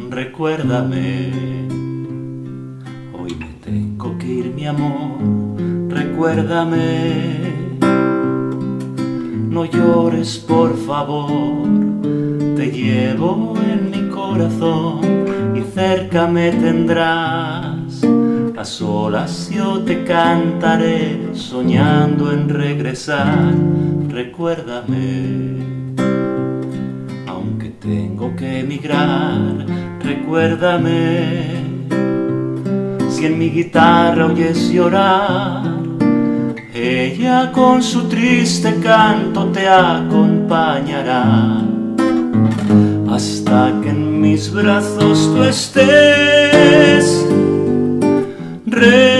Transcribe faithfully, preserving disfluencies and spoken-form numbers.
recuérdame. Hoy me tengo que ir, mi amor, recuérdame. No llores, por favor, te llevo en mi corazón y cerca me tendrás. A solas yo te cantaré, soñando en regresar, recuérdame. Aunque tengo que emigrar, recuérdame. Si en mi guitarra oyes llorar, ella con su triste canto te acompañará, hasta que en mis brazos tú estés. Re